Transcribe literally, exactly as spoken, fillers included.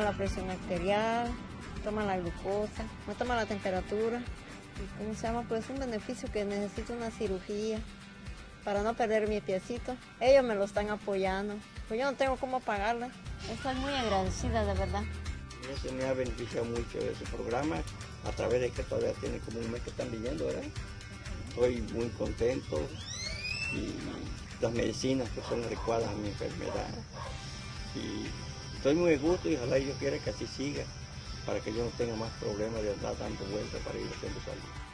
la presión arterial, toma la glucosa, me toma la temperatura. Y, ¿cómo se llama? Pues un beneficio que necesito una cirugía para no perder mi piecito. Ellos me lo están apoyando, pues yo no tengo cómo pagarla. Estoy muy agradecida, de verdad. Eso me ha beneficiado mucho ese programa, a través de que todavía tiene como un mes que están viniendo, ¿verdad? Estoy muy contento y las medicinas que son adecuadas a mi enfermedad. Y estoy muy a gusto y ojalá yo quiera que así siga, para que yo no tenga más problemas de andar dando vueltas para ir a hacer salud.